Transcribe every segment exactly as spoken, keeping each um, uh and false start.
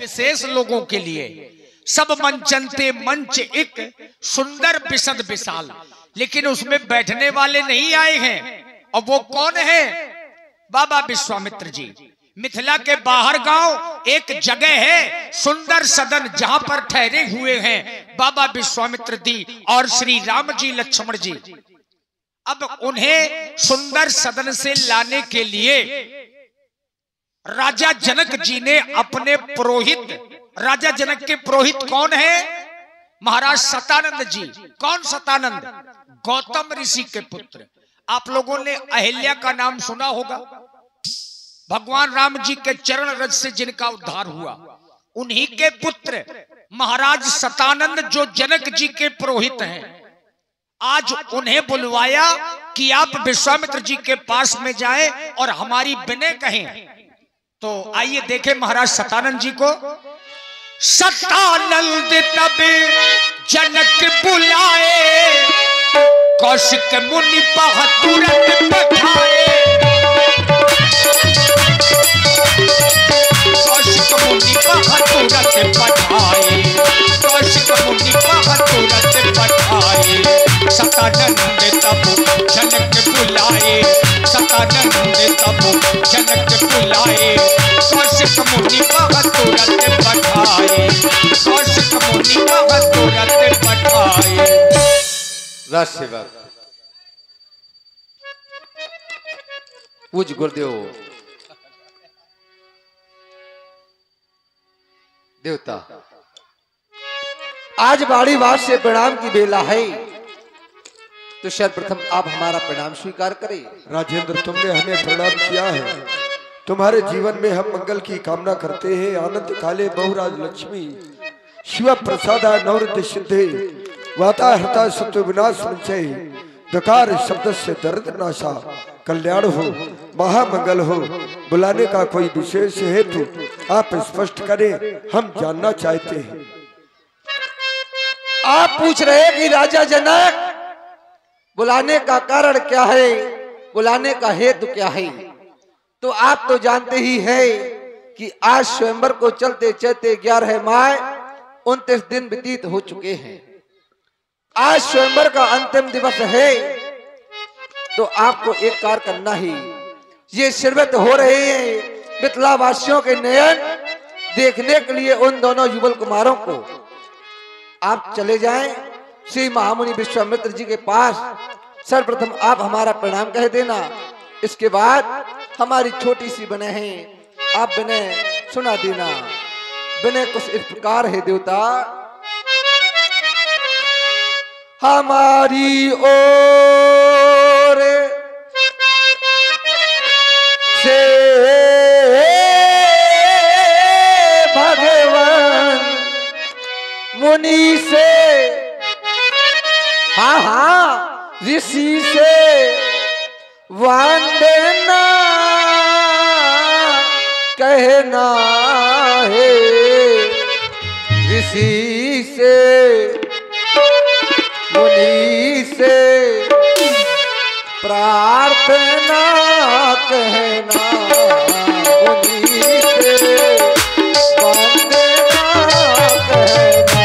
विशेष लोगों के लिए। सब मंचनते मंच एक सुंदर बिसद विशाल, लेकिन उसमें बैठने वाले नहीं आए हैं। और वो कौन है? बाबा विश्वामित्र जी। मिथिला के बाहर गांव एक जगह है सुंदर सदन, जहां पर ठहरे हुए हैं बाबा विश्वामित्र जी और श्री राम जी लक्ष्मण जी। अब उन्हें सुंदर सदन से लाने के लिए राजा जनक जी ने अपने पुरोहित, राजा जनक के पुरोहित कौन है? महाराज सतानंद जी। कौन सतानंद? गौतम ऋषि के पुत्र। आप लोगों ने अहिल्या का नाम सुना होगा। भगवान राम जी के चरण रज से जिनका उद्धार हुआ, उन्हीं के पुत्र महाराज सतानंद जो जनक जी के पुरोहित हैं। आज उन्हें बुलवाया कि आप विश्वामित्र जी के पास में जाएं और हमारी विनय कहें। तो आइए देखें महाराज सतानंद जी को। सतानंद तब जनक बुलाए, कौशिक मुनि पह तुरंत पठाए। कौशिक मुनि पह तुरंत पठाए, कौशिक मुनि पह तुरंत पठाए। सतानंद तब जनक बुलाए, सतानंद तब जनक बुलाए। कौशिक मुनि पह तुरंत पठाए, कौशिक मुनि पह तुरंत पठाए। राज सेवा पूज गुरुदेव देवता, आज बाड़ी बात से प्रणाम की बेला है, तो सर्वप्रथम आप हमारा प्रणाम स्वीकार करें। राजेंद्र, तुमने हमें प्रणाम किया है, तुम्हारे जीवन में हम मंगल की कामना करते हैं। आनंद काले बहुराज लक्ष्मी शिव प्रसादा नवरत सिद्धे वाता हृता सत्व विनाश संचय दकार शब्द से दर्द नाशा कल्याण हो महामंगल हो। बुलाने का कोई विशेष हेतु आप स्पष्ट करें, हम जानना चाहते हैं। आप पूछ रहे हैं कि राजा जनक बुलाने का कारण क्या है, बुलाने का हेतु क्या है? तो आप तो जानते ही है कि आज स्वयंवर को चलते चलते ग्यारह माह उनतीस दिन व्यतीत हो चुके हैं। आज स्वयंवर का अंतिम दिवस है, तो आपको एक कार्य करना ही। ये शिरवत हो रहे हैं मिथिला वासियों के नयन देखने के लिए उन दोनों युगल कुमारों को आप चले जाएं श्री महामुनि विश्वामित्र जी के पास। सर्वप्रथम आप हमारा प्रणाम कह देना, इसके बाद हमारी छोटी सी विनय है, आप विनय सुना देना। विनय कुछ इस प्रकार है देवता। हमारी ओर से भगवान मुनि से, हाँ हाँ ऋषि से वंदना कहना है। ऋषि से मुनि से प्रार्थना कहना, मुनि से वंदना कहना।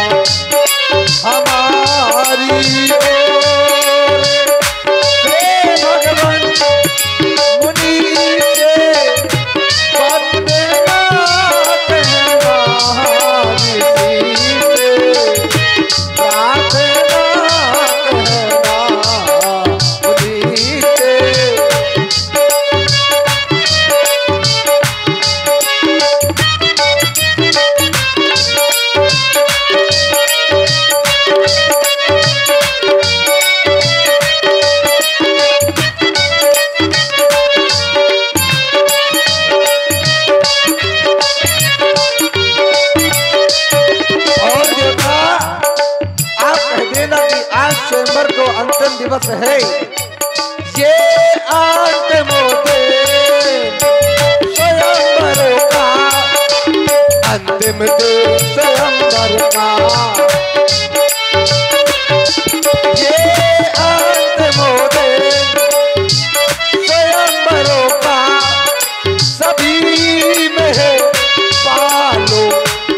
हमारी ओर से भगवान मुनि से वंदना कहना, ऋषि से प्रार्थना कहना, मुनि से। स्वयंवर को अंतिम दिवस है, ये अंतिम दिन स्वयंवर का, अंतिम दिन स्वयंवर का। ये अंतिम दिन स्वयंवर का, सभी में पालो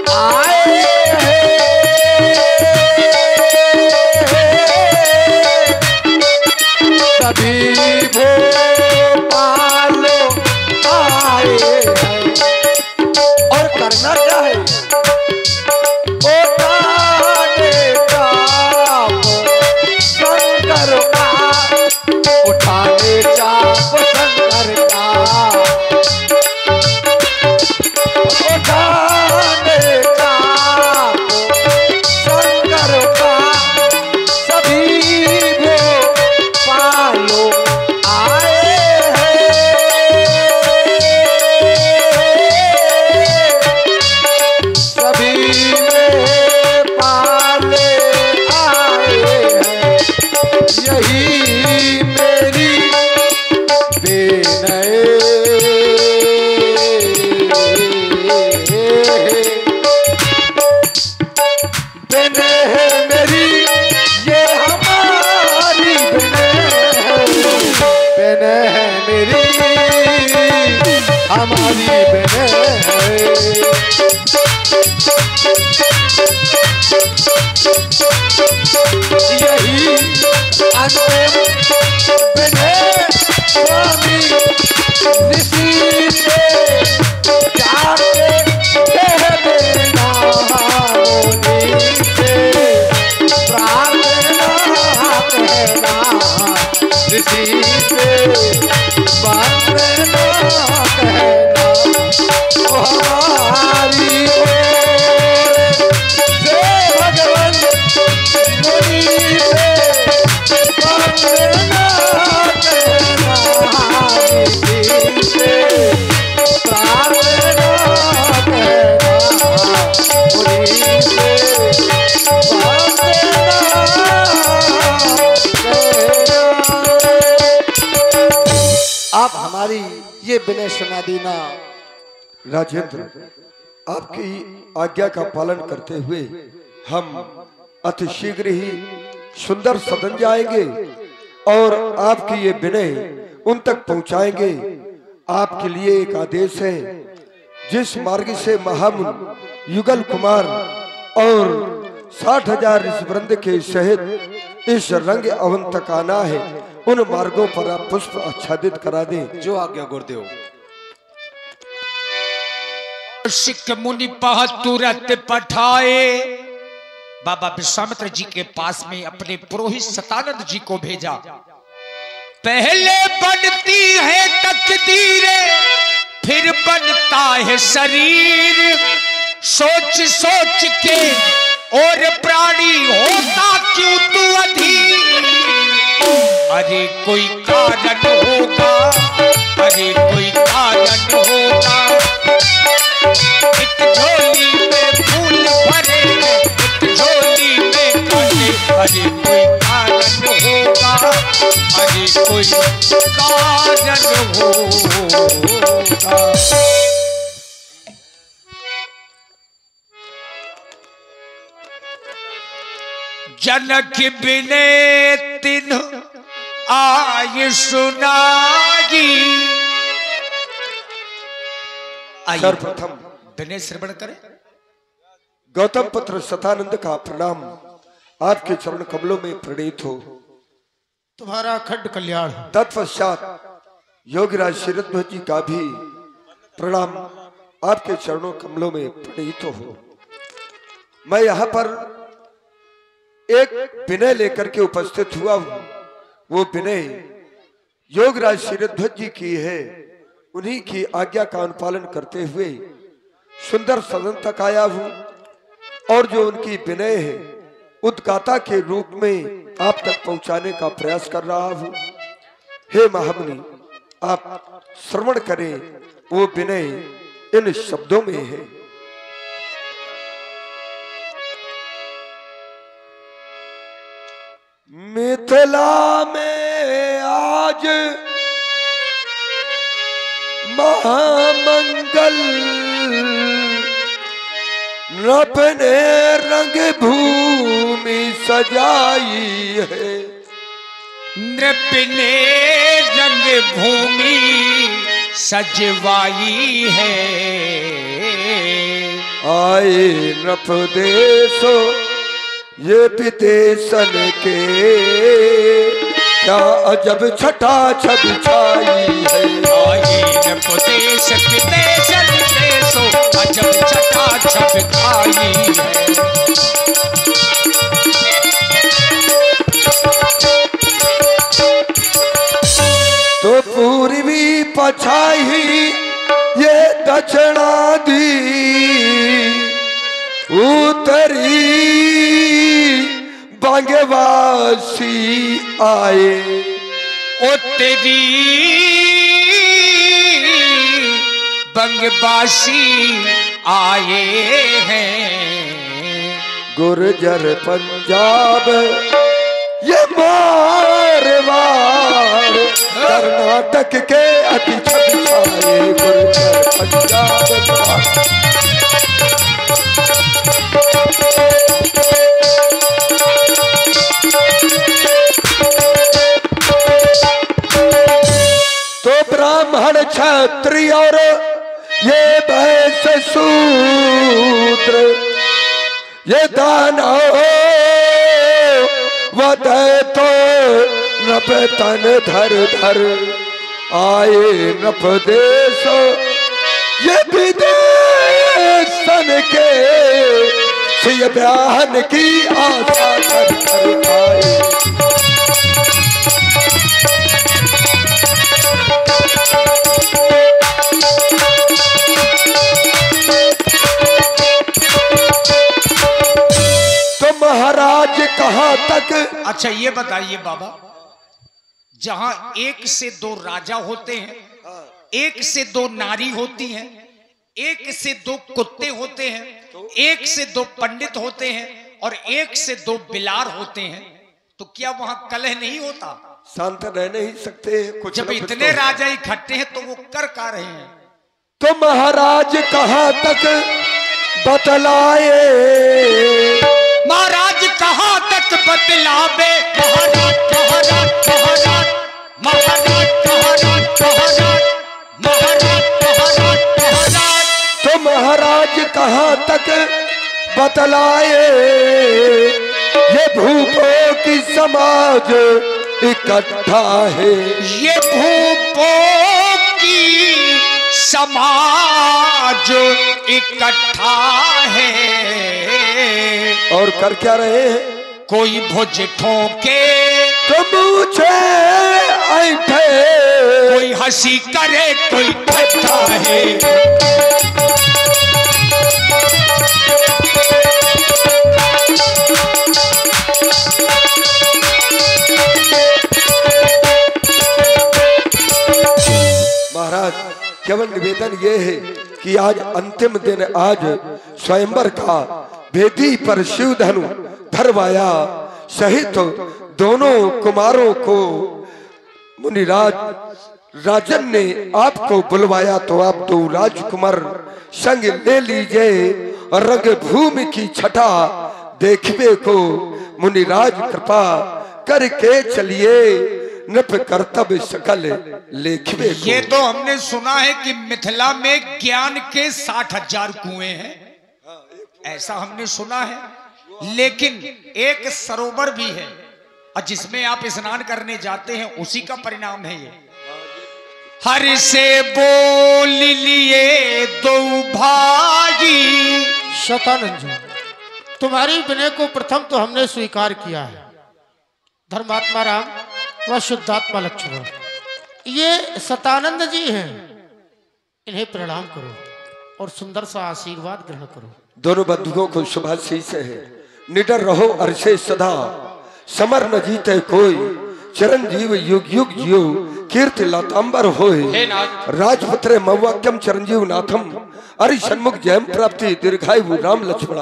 कहना क्या है? उठाने चाप शंकर का, उठाने चाप शंकर का, उठाने चाप शंकर का, सभी वो पालो आए हैं, सभी में पाले आए हैं, यही मेरी विनय विनय है मेरी, ये हमारी विनय है, विनय है मेरी हमारी विनय है। यही अंतिम विनय स्वामी ऋषि से जाके कह देना, मुनि से प्रार्थना कहना, ऋषि से प्रार्थना कहना, ओ हमारी ओर से भगवान मुनि से प्रार्थना कहना, ऋषि से प्रार्थना कहना, मुनि से प्रार्थना कहना। आप हमारी ये विनय सुना देना। राजेंद्र, आपकी आज्ञा का पालन करते हुए हम अति शीघ्र ही सुंदर सदन जाएंगे और आपकी ये विनय उन तक पहुंचाएंगे। आपके लिए एक आदेश है, जिस मार्ग से महामुनि युगल कुमार और साठ हजार ऋषिवृंद के सहित इस रंग अवन तक आना है, उन मार्गों पर आप पुष्प आच्छादित करा दें। जो आज्ञा गुरुदेव। शिक मुनि पह तुरंत पठाए, बाबा विश्वामित्र जी के पास में अपने पुरोहित सतानंद जी को भेजा। पहले बनती है तकदीरें, फिर बनता है शरीर, सोच सोच के और प्राणी होता क्यों तू अधीर। अरे कोई कारण होगा, अरे कोई कारण होगा, एक झोली में फूल भरे, एक झोली में कांटे, अरे कोई कारण होगा, अरे कोई कारण होगा। जनक बिने तिन आय सुनाई। सर्वप्रथम विनय श्रवण करें। गौतम पुत्र सतानंद का प्रणाम आपके चरण कमलों में प्रणीत हो। तुम्हारा खंड कल्याण। तत्पश्चात योगीराज शीरध्वज जी का भी प्रणाम आपके चरणों कमलों में प्रणीत हो। मैं यहाँ पर एक विनय लेकर के उपस्थित हुआ हूँ। वो विनय योगीराज शीरध्वज जी की है। उन्हीं की आज्ञा का अनुपालन करते हुए सुंदर सदन तक आया हूँ और जो उनकी विनय है उद्गाता के रूप में आप तक पहुंचाने का प्रयास कर रहा हूँ। हे महामुनि, आप श्रवण करें। वो विनय इन शब्दों में है। मिथिला में आज महामंगल, अपने रंग भूमि सजाई है। नृप ने रंग भूमि सजवाई है। आए नृप देशो ये विदेशन के, क्या अजब छटा छब छाई है। आए नृप देश विदेशन के, सो अजब छटा आटा जब खाई है। तो पूर्वी पछाई ये दक्षिणा दी, उतरी बांगवासी आए। ओ तेरी बंगबासी आए हैं। गुर्जर पंजाब ये मारवाड़, कर्नाटक के अति छाए। गुर्जर पंजाब तो ब्राह्मण क्षत्रिय और ये वैश्य शूद्र, ये दानव वदय तो नप तन धर धर आए नप देश। ये विदेशन के सिय ब्याहन की आशा कर कर आए। महाराज कहां तक। अच्छा ये बताइए बाबा, जहां एक से दो राजा होते हैं, एक से दो नारी होती हैं, एक से दो कुत्ते होते हैं, एक से दो पंडित होते हैं और एक से दो बिलार होते हैं, तो क्या वहां कलह नहीं होता? शांत रह नहीं सकते कुछ? जब इतने राजा इकट्ठे हैं तो वो कर का रहे हैं? तो महाराज कहां तक बतलाए, महाराज कहां तक बतलावे। महाराज महाराज महाराज महाराज महाराज महाराज महाराज महाराज महाराज। तो महाराज कहां तक बतलाए, ये भूपों की समाज इकट्ठा है। ये भूपों की समाज इकट्ठा है। और कर क्या रहे हैं? कोई भुज ठोके तो मुझे ऐठे, कोई हंसी करे कोई ठट्ठा है। महाराज केवल निवेदन ये है कि आज अंतिम दिन, आज स्वयंवर का वेदी पर शिव धनु धरवाया सहित दोनों कुमारों को मुनिराज राजन ने आपको बुलवाया, तो आप दो राजकुमार संग ले लीजिए और रंग भूमि की छटा देखने को मुनिराज कृपा करके चलिए, नप कर्तव्य सकल लेखवे को। ये तो हमने सुना है कि मिथिला में ज्ञान के साठ हजार कुएं हैं, ऐसा हमने सुना है, लेकिन एक सरोवर भी है और जिसमें आप स्नान करने जाते हैं उसी का परिणाम है ये। हर से बोल लिए दो भाई। शतानंद जी, तुम्हारी विनय को प्रथम तो हमने स्वीकार किया है। धर्मात्मा राम व शुद्धात्मा लक्ष्मण, ये शतानंद जी हैं, इन्हें प्रणाम करो और सुंदर सा आशीर्वाद ग्रहण करो। दोनों बंधुओं को शुभाशीष है। निडर रहो अरसे सदा, समर न जीते कोई, चिरंजीव युग युग जियो, कीर्ति लतांबर होए। राजपुत्र मव्वाक्यम चिरंजीव नाथम, अरि सन्मुख जयम प्राप्ति दीर्घायु राम लक्ष्मणा।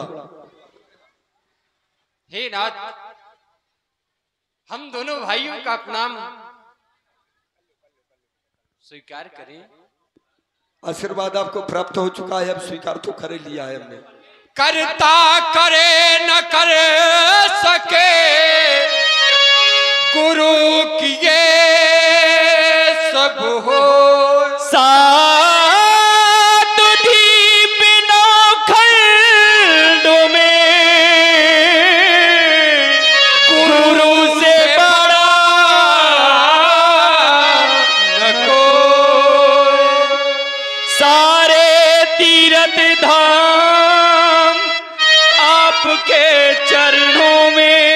हे नाथ, हम दोनों भाइयों का प्रणाम स्वीकार करें। आशीर्वाद आपको प्राप्त हो चुका है, अब स्वीकार तो कर लिया है हमने। करता करे न कर सके, गुरु किए सब हो। सात बिना खंडों में गुरु से बड़ा न कोई। सारे तीर्थ धाम आपके चरणों में।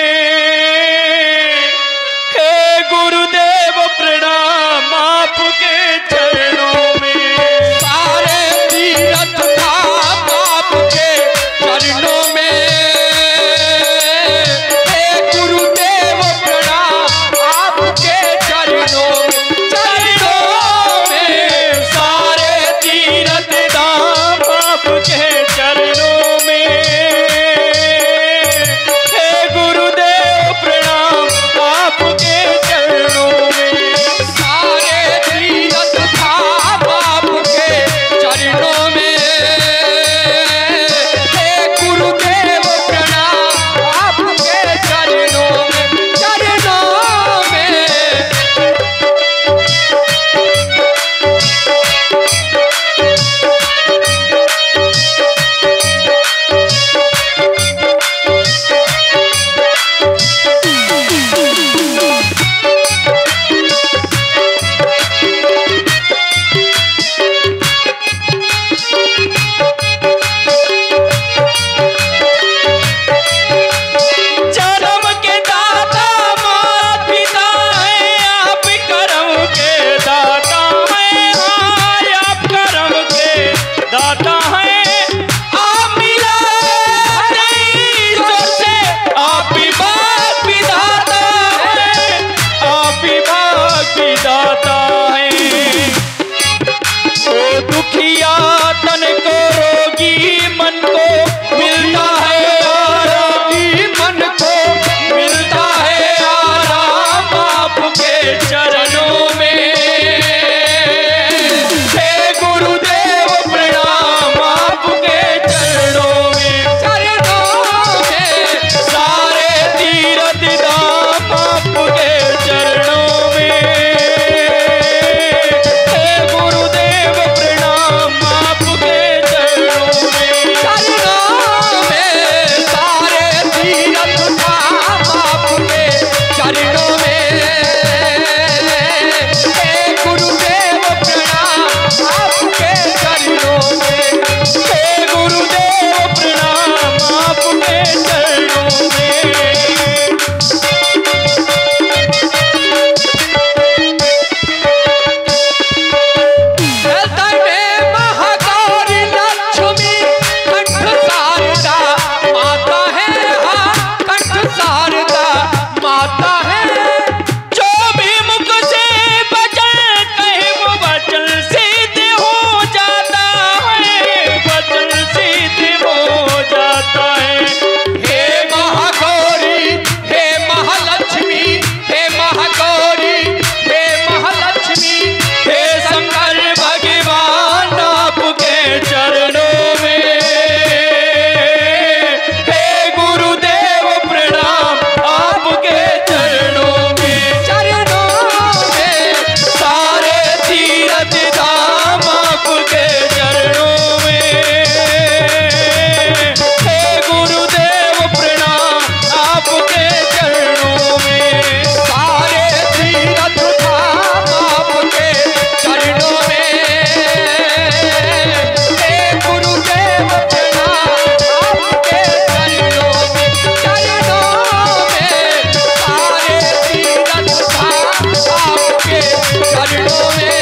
हे गुरुदेव प्रणाम आपके चरणों में। सारे तीरथ धाम आपके चरणों में। हे गुरुदेव प्रणाम आपके चरणों में। चरणों में सारे तीरथ धाम आपके चरणों में। हे गुरुदेव प्रणाम आपके चरणों में। सारे तीरथ धाम आपके चरणों में। हे गुरुदेव प्रणाम आपके चरणों में। चरणों में जन्म के दाता माता पिता है आप कर्म के दाता है। हाँ आप कर्म के दाता है। आप मिला ईश्वर से आप ही बाप विधाता है। आप ही बाप विधाता है। ओ दुखिया तन को रोगी मन को मिलता है आरोगी मन को मिलता है आराम आपके चरणों में। हे गुरुदेव प्रणाम आपके चरणों में। चरणों में सारे तीरथ धाम आपके चरणों में। हे गुरुदेव प्रणाम आपके चरणों में। चरणों में सारे तीरथ धाम आपके चरणों में। हे गुरुदेव प्रणाम आपके चरणों में। हे गुरुदेव प्रणाम आपके चरणों में। तने महागौरी लक्ष्मी कंठ शारदा माता है। हाँ कंठ शारदा माता है। जो भी मुख से बचन कहे वो वचन सिद्ध हो जाता है। वचन सिद्ध हो जाता है। हे महागौरी हे महालक्ष्मी हे महागौरी हे महालक्ष्मी हे शंकर भगवान आपके चरणों में। हे गुरुदेव प्रणाम आपके चरणों में। चरणों में सारे तीरथ धाम आपके चरणों में। हे गुरुदेव प्रणाम आपके चरणों में। सारे तीरथ धाम आपके चरणों में। हे गुरुदेव प्रणाम आपके चरणों में। चरणों में सारे तीरथ धाम आपके चरणों में।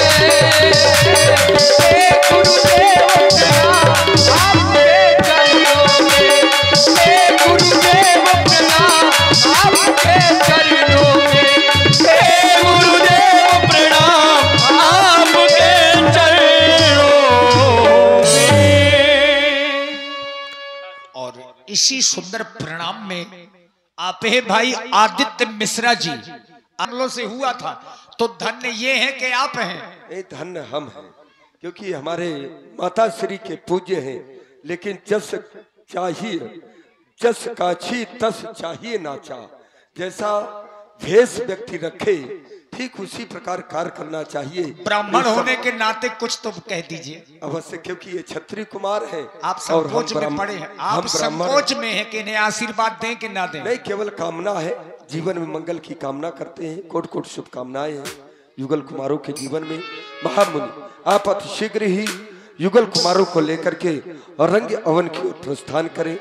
हे गुरुदेव प्रणाम आपके चरणों में। हे गुरुदेव प्रणाम आपके चरणों में। हे गुरुदेव प्रणाम आपके चरणों में। और इसी सुंदर प्रणाम में आप है भाई आदित्य मिश्रा जी हम लोग से हुआ था। तो धन्य ये है कि आप हैं। ए धन्य हम हैं क्योंकि हमारे माता श्री के पूज्य हैं। लेकिन जस चाहिए जस काछी तस चाहिए नाचा। जैसा भेष व्यक्ति रखे ठीक उसी प्रकार कार्य करना चाहिए। ब्राह्मण होने के नाते कुछ तो कह दीजिए। अवश्य, क्योंकि ये क्षत्रिय कुमार है। आप संकोच में पड़े हैं। आप संकोच में हैं कि इन्हें आशीर्वाद दें कि ना दें। नहीं, केवल कामना है, जीवन में मंगल की कामना करते हैं। कोट कोट शुभकामनाएं हैं युगल कुमारों के जीवन में। महामुनि आप अति शीघ्र ही युगल कुमारों को लेकर के और रंग अवन की ओर प्रस्थान करें।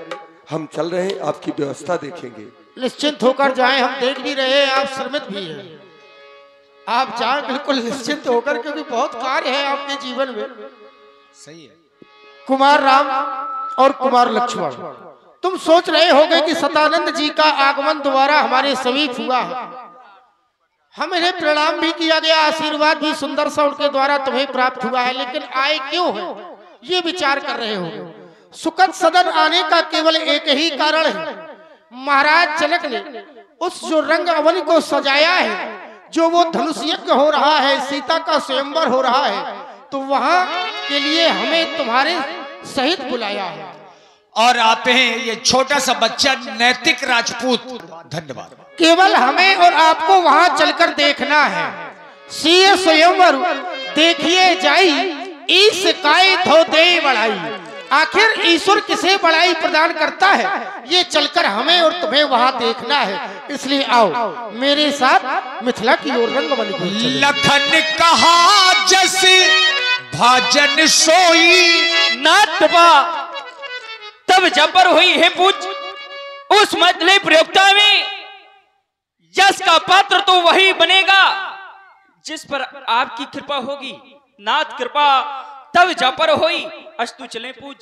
हम चल रहे हैं, आपकी व्यवस्था देखेंगे। निश्चिंत होकर जाएं, हम देख भी रहे हैं, आप श्रमित भी हैं। आप जाएं बिल्कुल निश्चिंत होकर, क्योंकि बहुत कार्य है आपके जीवन में। सही है। कुमार राम और कुमार लक्ष्मण, तुम सोच रहे होगे कि सतानंद जी का आगमन दोबारा हमारे समीप हुआ है। हम इन्हें प्रणाम भी किया गया, आशीर्वाद भी सुंदर सा उनके द्वारा तुम्हें प्राप्त हुआ है, लेकिन आए क्यों है ये विचार कर रहे हो। सुखद सदन आने का केवल एक ही कारण है। महाराज जनक ने उस जो रंग अवन को सजाया है, जो वो धनुष यज्ञ हो रहा है, सीता का स्वयंवर हो रहा है, तो वहां के लिए हमें तुम्हारे सहित बुलाया है। और आप हैं ये छोटा सा बच्चा नैतिक राजपूत। धन्यवाद। केवल हमें और आपको वहां चलकर देखना है। सीए स्वयंवर देखिए जाई, ईस काय धो दे बड़ाई। आखिर ईश्वर किसे बड़ाई प्रदान करता है, ये चलकर हमें और तुम्हें वहां देखना है। इसलिए आओ मेरे साथ मिथिला की ओर रंगमंच को चलें। लखन कहा जस भाजन सोई, नाटवा तब जबर हुई है पूज। उस मतले प्रयोक्ता में यश का पात्र तो वही बनेगा जिस पर आपकी कृपा होगी। नाथ कृपा तब जपर होई, अस्तु चले पूज।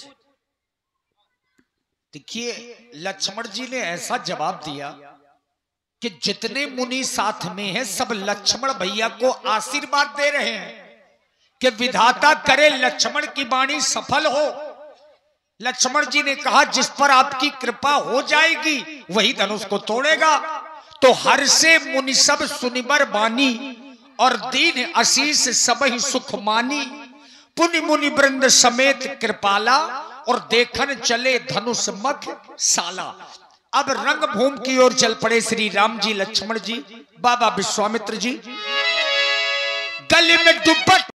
देखिए लक्ष्मण जी ने ऐसा जवाब दिया कि जितने मुनि साथ में हैं सब लक्ष्मण भैया को आशीर्वाद दे रहे हैं कि विधाता करे लक्ष्मण की वाणी सफल हो। लक्ष्मण जी ने कहा जिस पर आपकी कृपा हो जाएगी वही धनुष को तोड़ेगा। तो हर से मुनि सब सुनिबर बानी, और दीन आशीष सब ही सुख मानी। पुनि मुनि वृंद समेत कृपाला, और देखन चले धनुष मख साला। अब रंग भूमि की ओर चल पड़े श्री राम जी, लक्ष्मण जी, बाबा विश्वामित्र जी। गले में दुपट्टा